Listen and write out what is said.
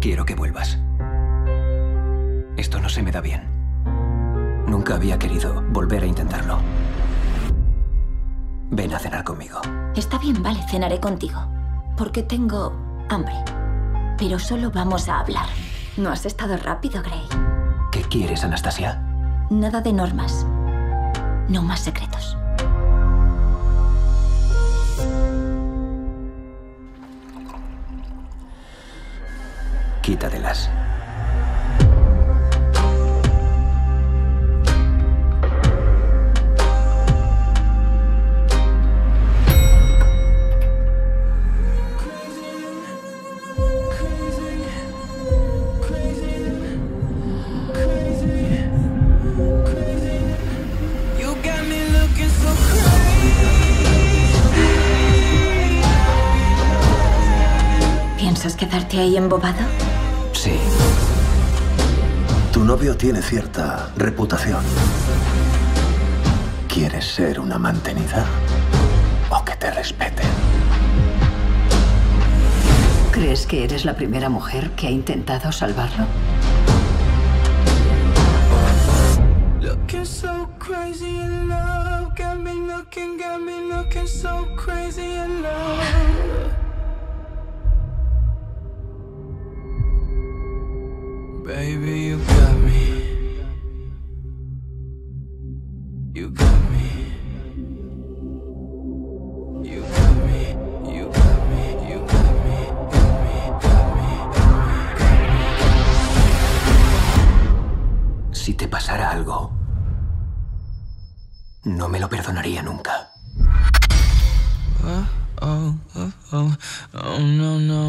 Quiero que vuelvas. Esto no se me da bien. Nunca había querido volver a intentarlo. Ven a cenar conmigo. Está bien, vale, cenaré contigo. Porque tengo hambre. Pero solo vamos a hablar. No has estado rápido, Grey. ¿Qué quieres, Anastasia? Nada de normas. No más secretos. Quítatelas. ¿Piensas quedarte ahí embobado? Sí. Tu novio tiene cierta reputación. ¿Quieres ser una mantenida o que te respeten? ¿Crees que eres la primera mujer que ha intentado salvarlo? Looking so crazy in love, got me looking so crazy in love. Baby, you got me. You got me. You got me. You got me. You got me. Got me. Si te pasara algo, no me lo perdonaría nunca. Oh, oh, oh, oh, oh, no, no.